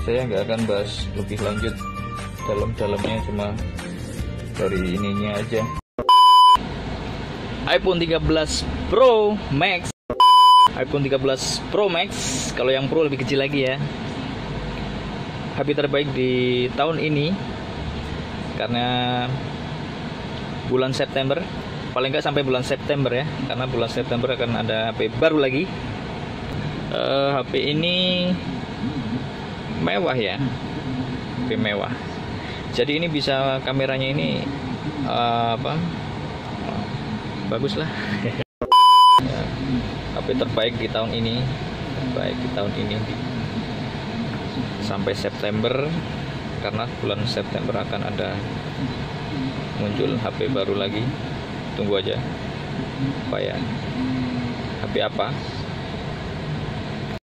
saya nggak akan bahas lebih lanjut dalam-dalamnya, cuma dari ininya aja. iPhone 13 Pro Max. iPhone 13 Pro Max, kalau yang Pro lebih kecil lagi ya. HP terbaik di tahun ini karena bulan September, paling nggak sampai bulan September ya, karena bulan September akan ada HP baru lagi. HP ini mewah ya, HP mewah. Jadi ini bisa kameranya ini bagus lah. Ya, HP terbaik di tahun ini, sampai September, karena bulan September akan ada muncul HP baru lagi. Tunggu aja apa ya, HP apa